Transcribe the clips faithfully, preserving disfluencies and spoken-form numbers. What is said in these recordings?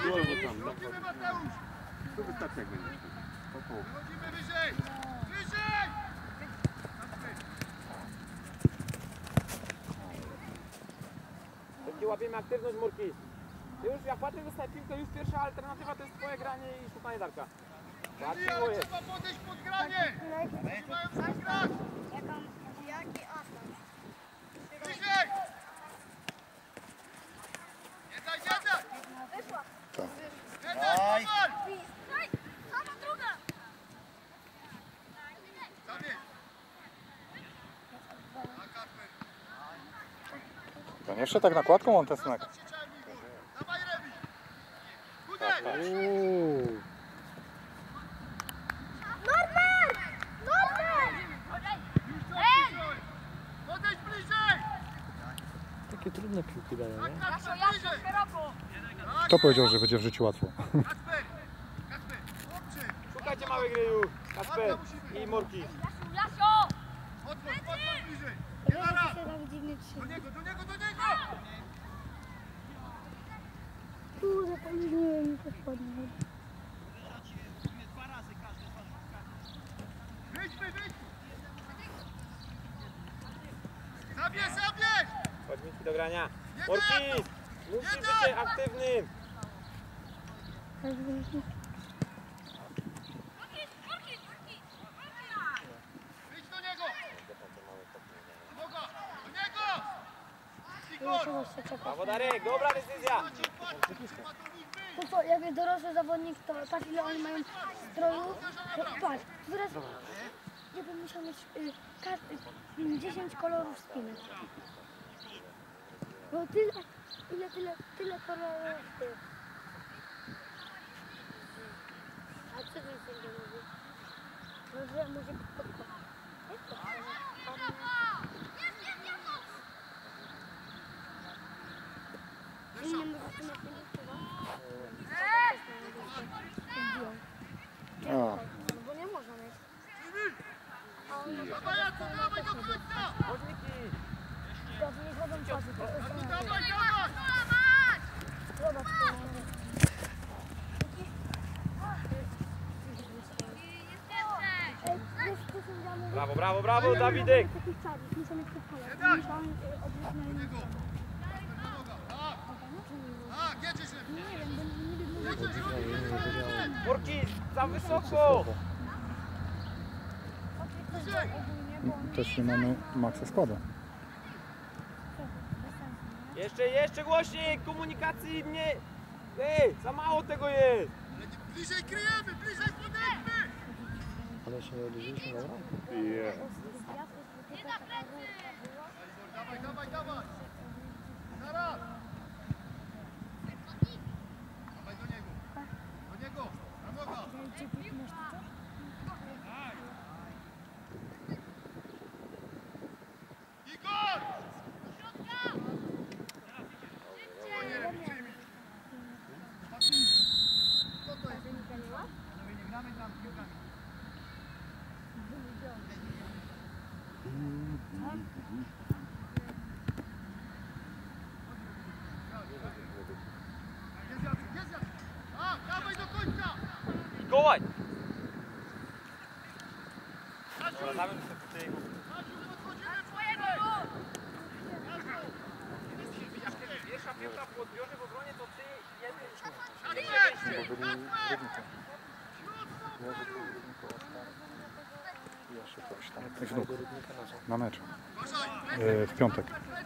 Jedziemy, jedziemy, Mateusz! Tu wystarczy jak będziesz. Wychodzimy wyżej! Wyżej! Taki łapiemy aktywność Murki. Już jak patrzę, dostaję piłkę, już pierwsza alternatywa to jest twoje granie i szukanie Darka. Lepiej, ale trzeba podejść pod granie! Mają sam grać! Jaki asas? Wyżej! Nie daj, nie daj! Wyszła. Nie daj, Kowal! Daj, sama druga. Zabierz! Na Kasper! To nie jeszcze tak nakładką on ten smak. Zostaw się, Czarnik! Dawaj, Rewi! Uderz! Norman! Norman! Już co? Podejdź bliżej! Takie trudne piłki dają, Tak, nie? tak, tak, bliżej! Kto powiedział, że będzie w życiu łatwo? Kasper! Kasper! Chłopczy! Szukajcie małej gry już, Kasper i Murki. Jasio! Odwróć, odwróć bliżej! Nie na raz! Do niego, do niego, do niego! Kurde, to nie wiem, co wpadnie. Wyjdźmy, wyjdźmy! Zabierz, zabierz! Chodźmy do grania. Nie Murki, daj! musisz Nie być daj! aktywnym. Wyjdź do niego! Noga! Do niego! Igor! Brawo Darek, dobra decyzja. To co, jakby dorosły zawodnik, to tak ile oni mają stroju, to patrz, teraz ja bym musiał mieć y, ka- y, dziesięć kolorów spinek. Bo tyle, ile, tyle, tyle kolorów tych. A co ten sędzia mówi? No, że może podkładać. Jak to nie może tu na tym A, no bo nie można mieć. Dawaj, Jacek, dawaj do końca! Chodź Miki. Dobrze, nie chodzą czasu. Jacek, dawaj, dawaj! Zobacz, Brawo, brawo, brawo Dawidek. Muszą mieć podkolę. Nie daj! Muszą odwrócić na Do inny niego! Noga! Tak! Tak, jedziesz lepiej! Nie wiem, bo nie wiem, Jedziesz, jedziesz, jedziesz! Murki, za wysoko. Bliżej! też nie mamy maksa składu. Jeszcze, jeszcze głośniej, komunikacji nie... Ej, za mało tego jest. Ale nie- bliżej kryjemy, bliżej podejdźmy! Ale się nie odżyliśmy, dobra? Yeah. Dawaj, dawaj, dawaj! Zaraz! Dawaj do niego! Do niego! Na noga! Igor! Spokojnie, Rewi, przyjmij. Co to jest? Panowie, nie gramy tam piłkami. Jest Jacek, jest Jacek! A, dawaj do końca! Mikołaj. Wracamy do tej... Maciu, podchodzimy twojego! Jak pierwsza piłka w odbiorze w obronie, to ty jedziesz. Kacper! Bo byli Kacper! jeszcze coś tam. Wnuk. Na mecz. Uważaj! E, w piątek.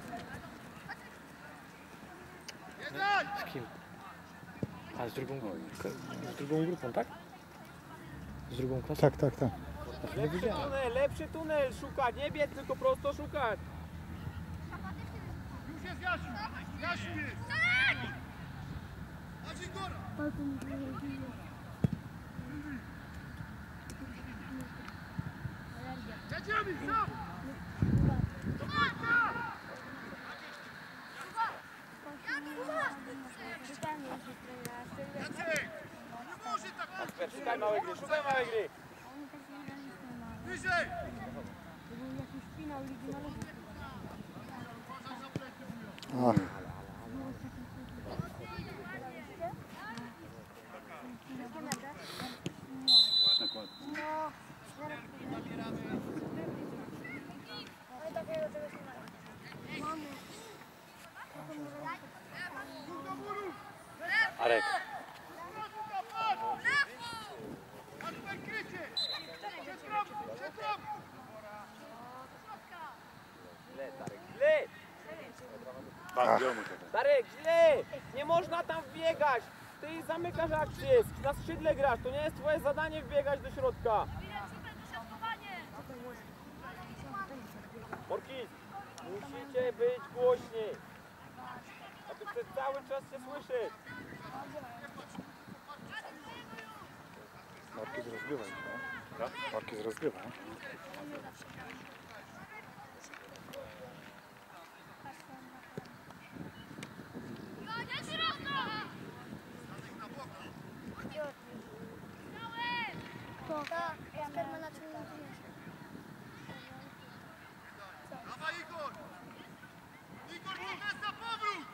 Nie daj! Z kim? A z drugą, z drugą grupą, tak? Z drugą klasą? Tak, tak, tak. Nie Lepszy widziałem. tunel, lepszy tunel szukać, nie biec, tylko prosto szukać. Już jest Jasiu! Jasiu jest! Masz Igora! Jedziemy, sam! Do końca! Jacek! Nie może tak! Kasper, szukaj małej gry, szukaj małej gry. Wyżej! Ach, Arek. Kasper, krycie! Przetrom! Przetrom! Źle, Darek, źle! Bardzo mu tego. Darek, źle! Nie można tam wbiegać! Ty zamykasz akcję, na skrzydle grasz, to nie jest twoje zadanie wbiegać do środka. Morkis, musicie być głośniej. A tu przez cały czas się słyszy. Marki z rozgrywaj. No. Marki z rozgrywaj. Dawaj, Igor! Igor, to za powrót!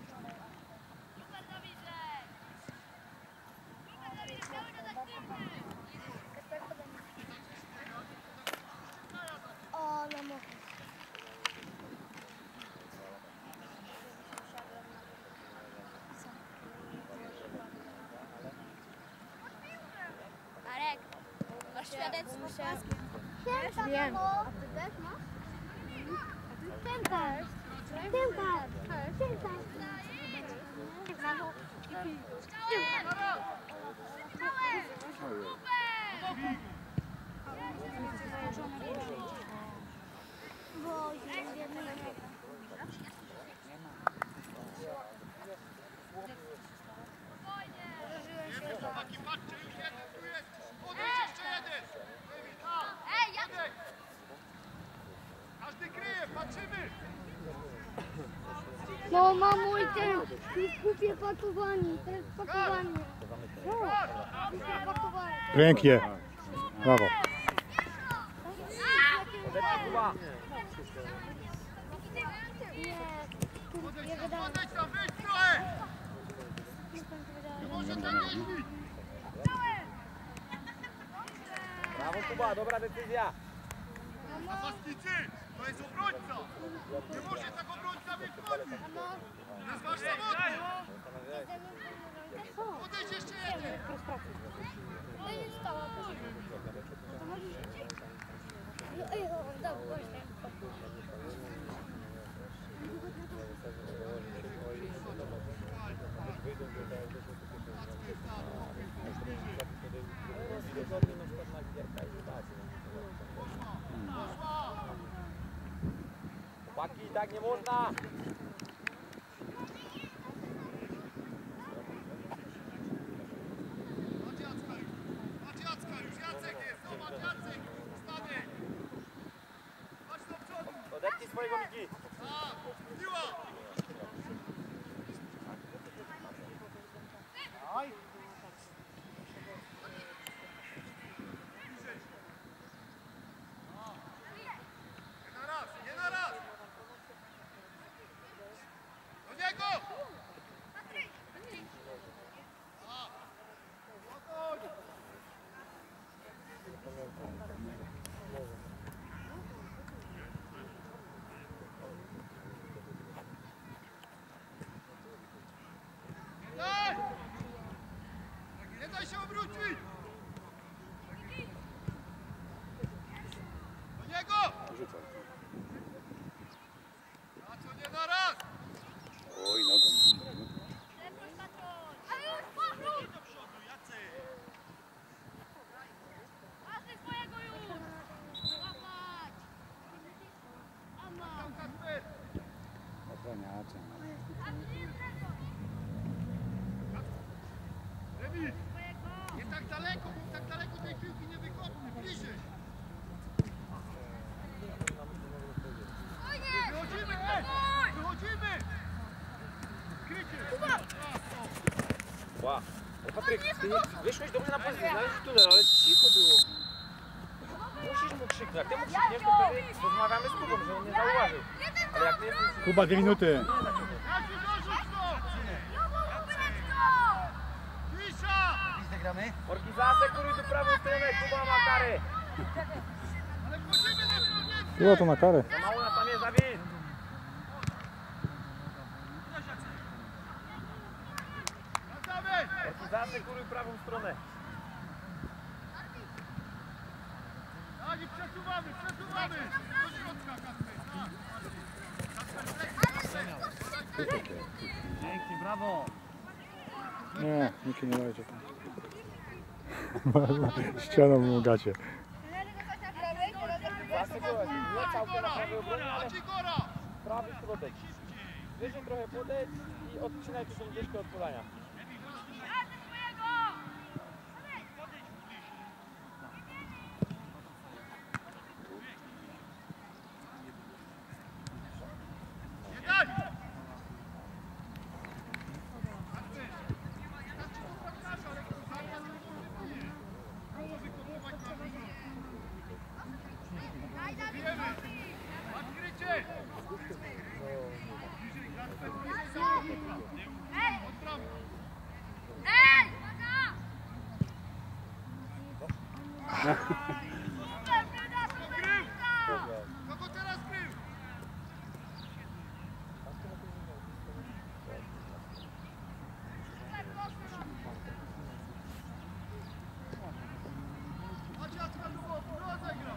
O, na mokro. Marek, masz świadectwo polskie? Wiem. A ty też masz? Piękna. Piękna. Piękna. Bo Chłopaki, patrzcie, już jeden tu jest! Odejdź jeszcze jeden! Ej, ja... Odejdź! Każdy kryje, patrzymy! No mamo i ten głupie pakowanie, to jest pakowanie. No, głupie pakowanie. Pięknie. Brawo. Odepnij Kuba. Nie, Odejdź nie tam, wydaje. odejdź tam, wyjdź trochę! Nie może tak jeździć! Brawo Kuba, dobra decyzja. Napastnicy, to jest obrońca! Nie może tak obrońca mieć mocy! To jest wasz zawodnik! Odejdź jeszcze jeden! No i stała. To możesz iść? No, ej, o, dobra, właśnie. Chłopaki, tak nie można. Patrz Jacka już! Patrz Jacka już! Jacek jest! Zobacz, Jacek! Stanie! Patrz do przodu! Odepnij swojego Miki. Tak! Piła! Nie na raz! Nie na raz! Do niego! Spokojnie! Daj! Nie daj się obrócić! Do niego! A co nie na raz? Oj, nogą. Tam Kasper! Ochroniacze. Remis! Nie tak daleko, bo tak daleko tej piłki nie wykopnie, bliżej! Wychodzimy też! Wychodzimy! Krycie! Ła. O, Patryk, ty nie, wyszłeś dobrze na pozycję, znaleźć tunel, ale cicho było. Musisz mu krzyknąć. Jak ty mu krzykniesz, to wtedy rozmawiamy z Kubą, że on nie zauważył. Ale jak nie... Kuba, dwie minuty. Jasiu, dorzuć to! Cisza! Morki, zasekuruj tu prawą stronę, Kuba ma karę. Ale wchodzimy na stronę! Było to na karę. Za mało na panie zawis. Wracamy! Zasekuruj prawą stronę. Tak i przesuwamy, przesuwamy! Do środka, Kasper, tak! Pięknie, brawo. Nie, nikt nie dojdzie tam. Ścianą mu gacie. Zasekuruj. Nie całkiem na prawej obronie, ale Macie gora! prawy środek. Wyżej trochę podeć i odcinaj tu tą ścieżkę od podania. Nie daj! Wiemy! Odkrycie! Bliżej, Kasper, bliżej zawodnika! Od prawej! Ej! Krył! Kogo teraz krył? Chodź, Jacka, do boku, rozegrał!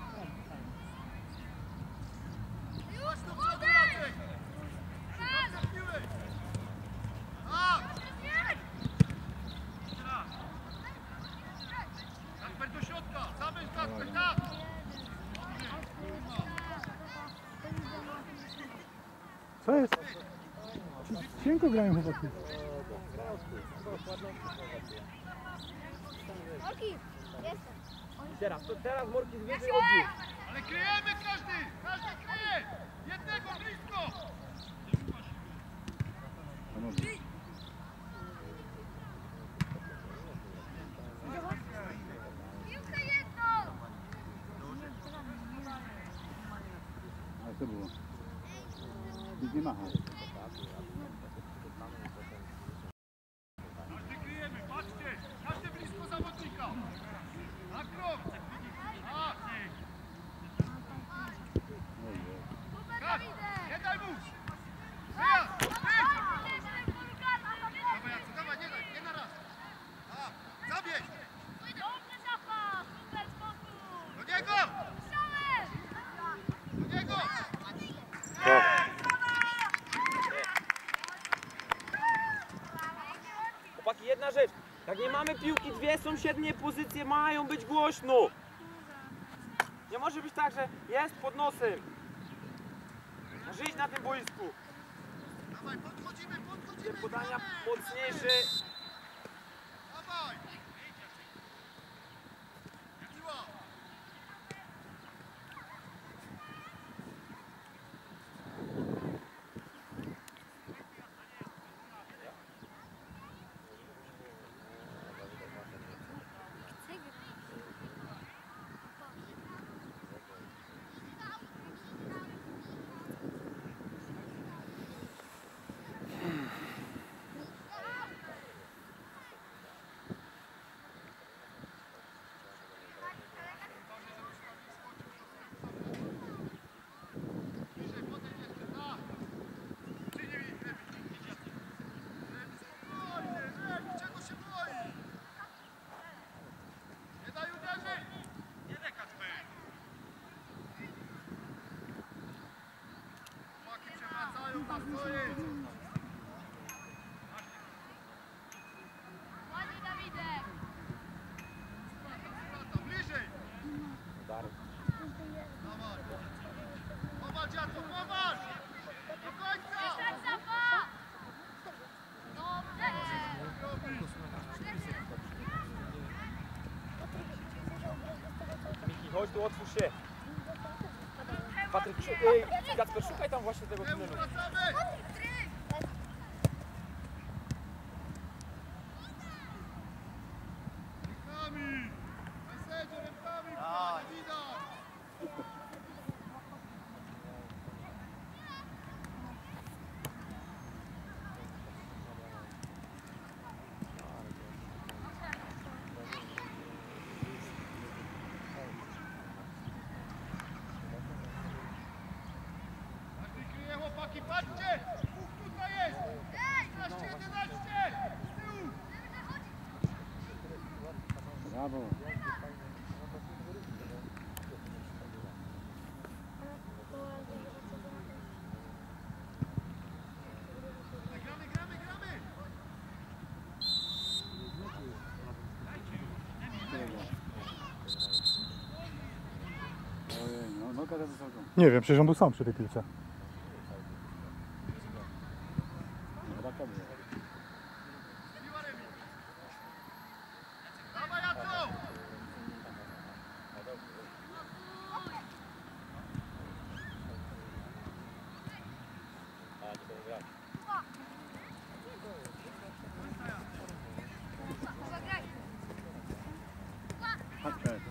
Chodź do przodu, Jacek! Dobrze piłeś! Tak! Teraz! Kasper do środka! Zamyśl, Kasper, tak! Co jest? Cienko grają chłopaki. Oki, jestem. Teraz, to teraz Morki wyżej odbiór. Ale kryjemy każdy! Każdy kryje! Jednego blisko! Piłkę jedną! Ale to było. Nikt nie macha. Każdy kryjemy, patrzcie! Każdy blisko zawodnika! Na krok! Tak! Tak! Nie daj mu! Wyjazd! Wyjdź! Dawaj, Jacek, dawaj, nie daj, nie na raz! Tak! Zabierz! Dobrze, Szafa! Super spokój! Do niego! Do niego! Chłopaki, jedna rzecz. Jak nie mamy piłki, dwie sąsiednie pozycje mają być głośno. Nie może być tak, że jest pod nosem. Żyć na tym boisku. Dawaj, podchodzimy, podchodzimy! Te podania gramy! mocniejsze. Dawaj! Piła! Bliżej, podejdź jeszcze, tak! Przyjmij ich lepiej. Spokojnie, Rebi, czego się boi? Nie daj uderzyć! Nie daj, Kacper! Chłopaki przewracają na swoje! Ładnie, Dawidek! Bliżej! Dawaj! Popatrz, Jacko, popatrz! Do końca! Tak, Szafa! Dobrze! Miki, chodź tu, otwórz się. Patryk, szu- ej, Kacper, szukaj tam właśnie tego Temu tunelu. wracamy! Rękami! Weselnie, rękami! Nie widać! Każdy kryje, chłopaki, patrzcie! Brawo. Gramy, gramy, gramy! Ojej, no noga za wysoką. Nie wiem, przecież on był sam przy tej piłce. No, taka była. Dawaj, Jacku! Patrzę.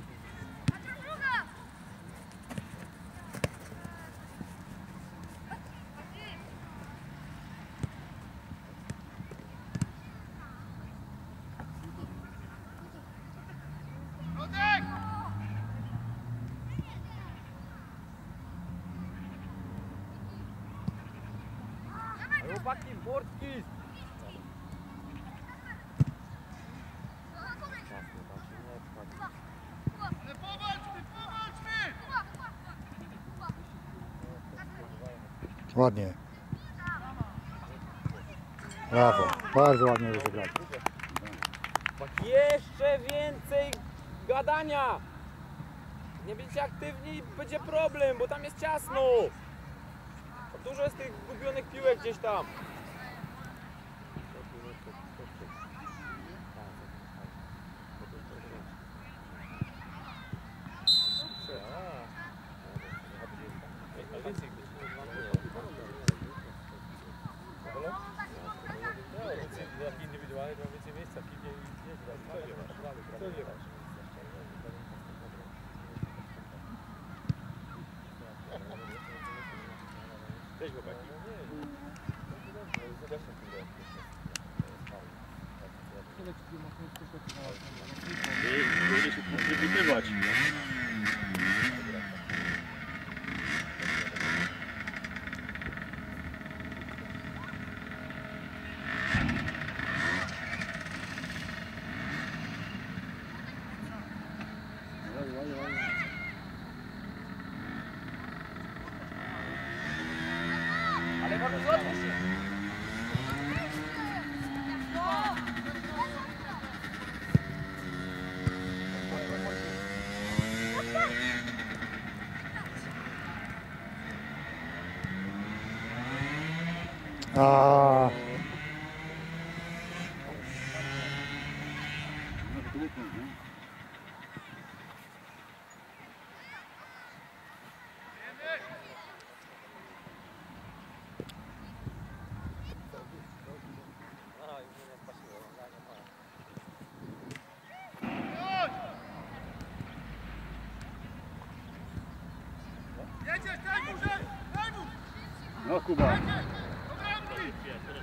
Rodek! Chłopaki, mordki! Ale powalczmy, powalczmy! Ładnie. Brawo. Bardzo ładnie rozegrali. Jeszcze więcej gadania! Nie będziecie aktywni, będzie problem, bo tam jest ciasno! Dużo jest tych gubionych piłek gdzieś tam. Indywidualnie to więcej miejsca, piwnie i jeździ. Cześć chłopaki. Będzie się wypytywać. Ale bardzo złatwo się. A, Jedziesz, daj mu, że! Daj mu! No Kuba. Do bramki!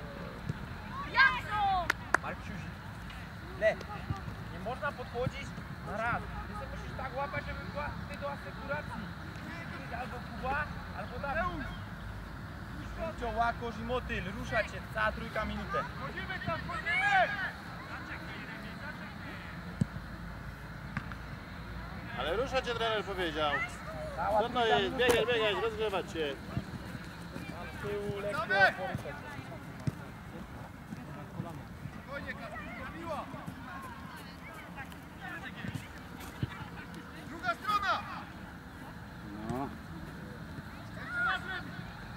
Marciuś, le, nie można podchodzić na raz. Ty sobie musisz tak łapać, żeby była ty do asekuracji. Albo Kuba, albo Dawid. Cio, łakosz i motyl, ruszać się, cała trójka minutę. Chodzimy tam, chodzimy! Ale ruszać cię trener powiedział. Cała Trudno trójka jest, minutę. biegać, biegać, rozgrywać się. Z tyłu lekko Dawaj! poruszać. Spokojnie, Kasper, miła! Druga strona! No. Jeszcze raz lepiej!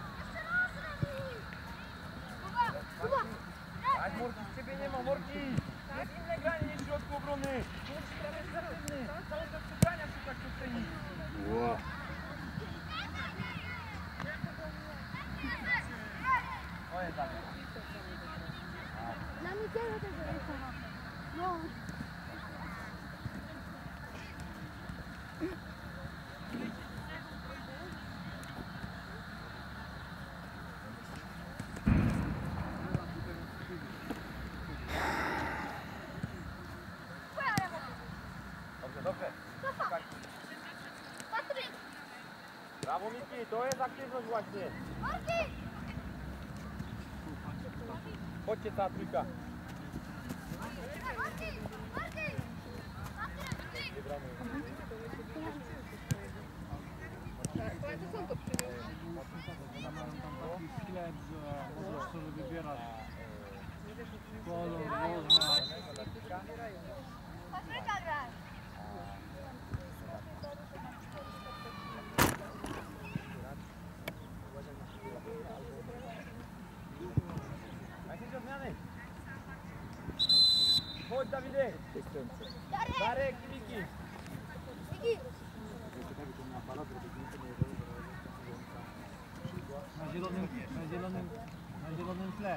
Tak, Morki, ciebie nie ma, Morki! Jest inne granie niż w środku obrony. Tu musisz grać za aktywny. Cały czas przegrania szukać do sceny. Wow. O, jest dalej. Dla mnie tyle tego jest. No. Dobrze, dobrze. Brawo, Miki, to jest aktywność właśnie. Chodźcie, cała trójka. Mają tam taki sklep, że możesz sobie wybierać kolor, rozmiar. Patryka graj! Najpierw zmiany. Chodź Dawidek. Darek, Miki. Na zielonym, na zielonym, na zielonym tle.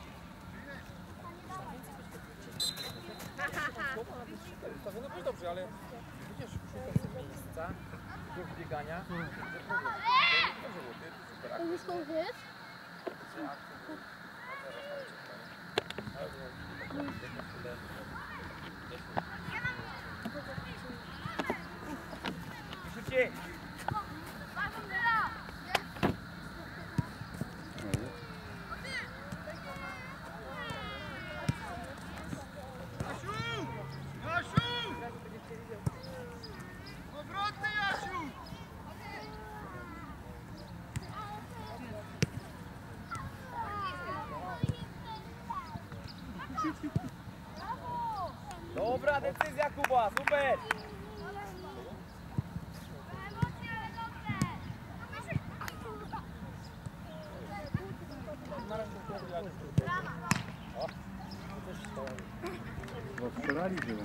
No to dobrze, ale widzisz, szukasz sobie miejsca do biegania. To już to jest? Szybciej! Jasiu! Jasiu! Powrotny Jasiu! Dobra decyzja Kuba, super! Bo strzelali chyba.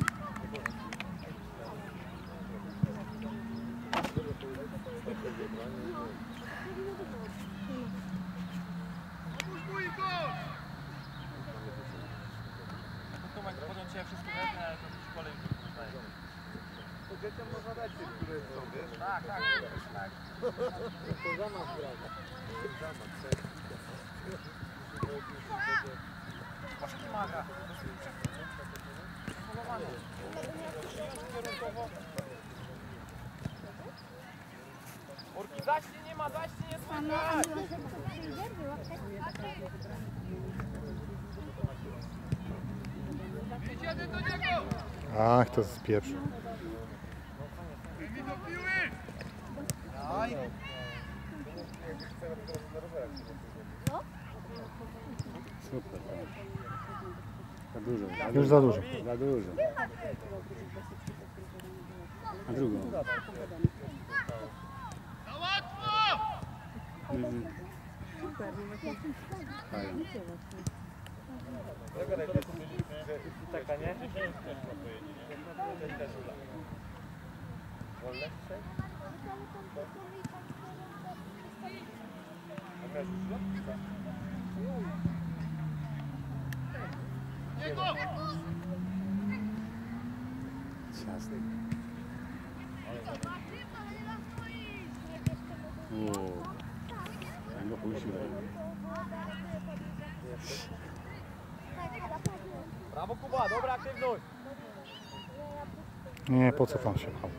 Otóż mój gol! Tomek, potem cię wszystko wezmę, ale to w szkole już nie zostaje. To dzieciom można dać tych, które są, wiesz? Tak, tak, tak. To zamach brawa. Zamach, Masz maga. Polowany. Kierunkowo. Orki, zaśnie nie ma, zaśnie nie słychać. Idź jeden do niego! Ach, to spieprzył. Mi do piły! Daj! Super. Za dużo. Już za dużo. Za dużo. A drugą. Za łatwo! Mhm. Fajnie. Taka, nie? Wolne dzisiaj? A miałeś już Niego! Ciasny. Wow. Ja go puściłem. Brawo Kuba, dobra aktywność! Nie, po co tam się pchał?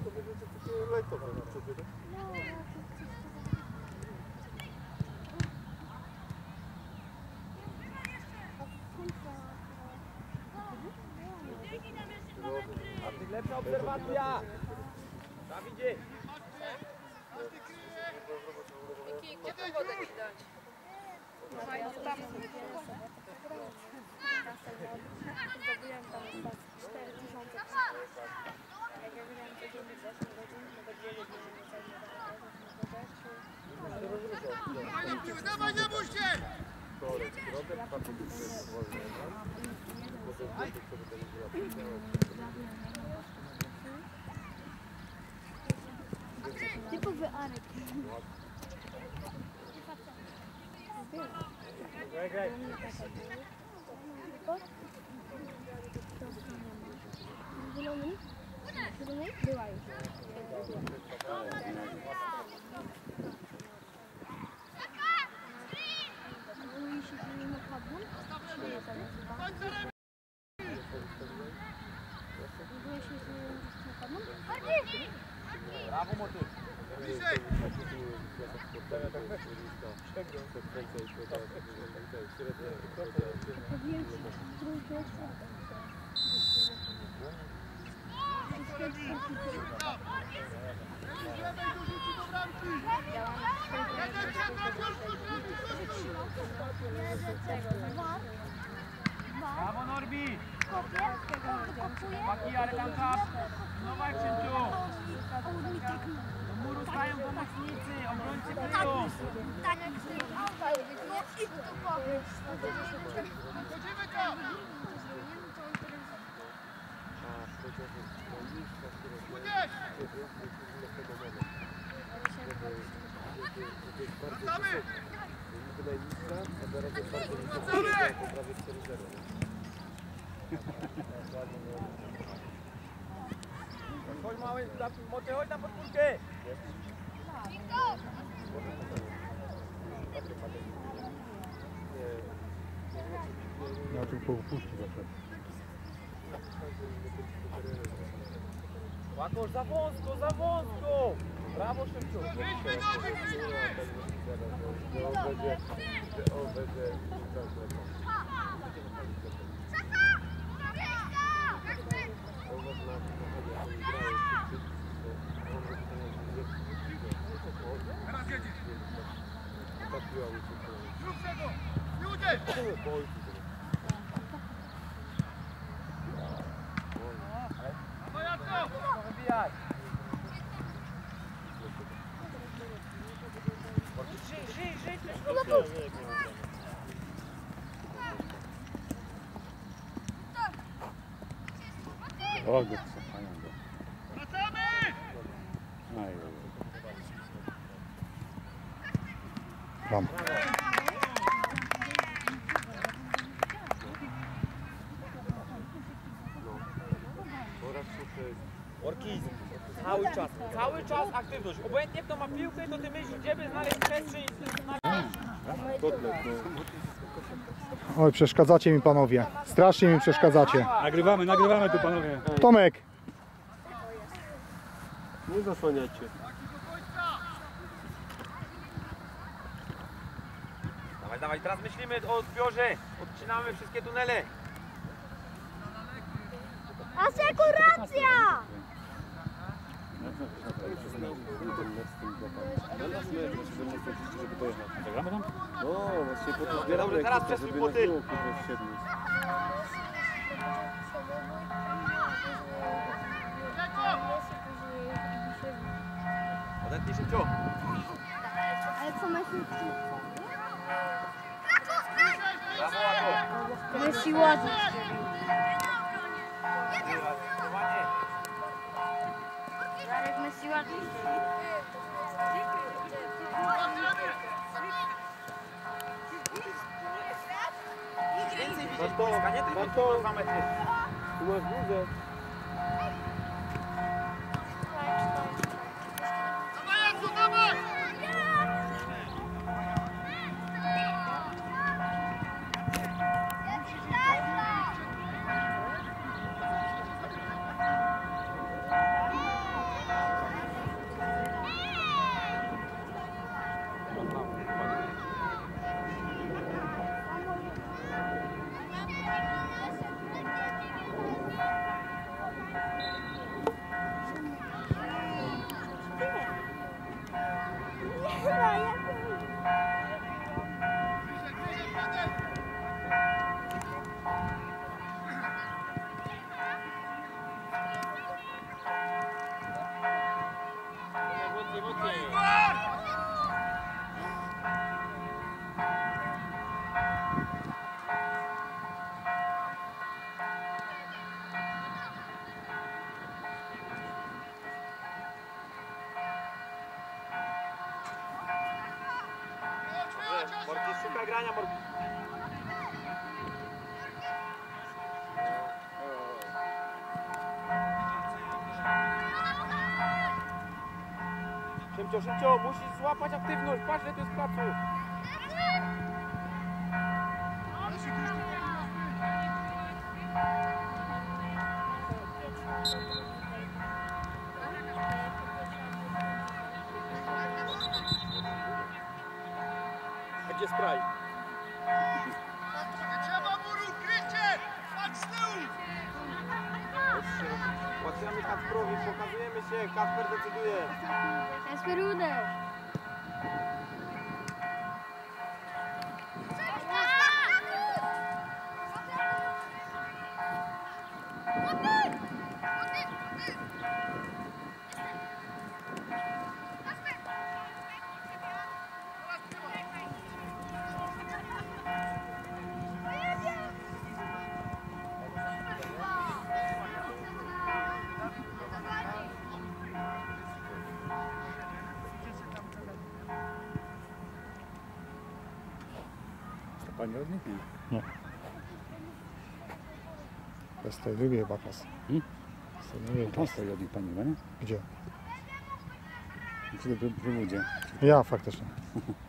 A ty lepsza obserwacja! Dawidzie! Gdzie to wodę ci dać? Zdobyłem tam cztery tysiące. Jak ja wygrałem codziennie osiem godzin, to do dziewięć godzin Dawaj na piłę, dawaj, nie bój się! Typowy Arek. Graj, graj! Zielony? Zielony? Była już. Mówi się, że nie ma kablu? Czy nie zamiast? Mówi się, że nie ma kablu? Brawo motyw! Bliżej! Powiem ci, trójkę, czwórkę. lewej dorzuci do bramki! Jeden centrum, już, już, Brawo Norbi! Paki, ale tam czas! No walcz Szymciu! Do muru stają pomocnicy, obrońcy kryją! Chodzimy tam! Uderz! Wracamy! Wracamy! Chodź mały, mocy, chodź na podwórkę! Ja tu po upuszczu zawsze. Łakosz, za wąsko, za wąsko! Brawo Szymciu! Wyjdźmy nowy, wyjdźmy! Teraz jedziesz! Zrób tego! I uderz! No jak to? Wybijaj! Żyj, żyj, żyj! O, go cofają go. Wracamy! Aj, aj, Bram. Orkizm. Cały czas, cały czas aktywność. Obojętnie kto ma piłkę, to ty myślisz, gdzie by znaleźć przestrzeń. Oj, przeszkadzacie mi panowie. Strasznie mi przeszkadzacie. Nagrywamy, nagrywamy tu panowie. Tomek! Nie zasłaniacie. Dawaj, dawaj, teraz myślimy o odbiorze. Odcinamy wszystkie tunele. Asekuracja! Zagramy tam? No, właśnie po to Dobrze, zbieramy, teraz kurwa, przesuń żeby po na tył. dół, kurwa, wsiedli. Odetnij Szymciu. Ale co masz Brawo, Łako. Messi ładnie. Ładnie. Jarek Messi ładnie. Więcej widzieć, nie tylko dwa metry. Tu masz bluzę. Dawaj, Jezu, dawaj! Morki, szukaj grania, Morki. Szymcio, Szymcio, musisz złapać aktywność, patrz, ile to jest placu. Gdzie spray? Trzeba muru, krycie! Patrz z tyłu! Patrzymy Kacprowi, pokazujemy się, Kacper decyduje. Kasper, uderz. Pani od nich? Nie. To jest tej drugiej chyba klasy. Hmm? Z tej drugiej Tam klasy. stoi od nich pani, nie? Gdzie? Przy, przy, przy ludzie. Ja faktycznie.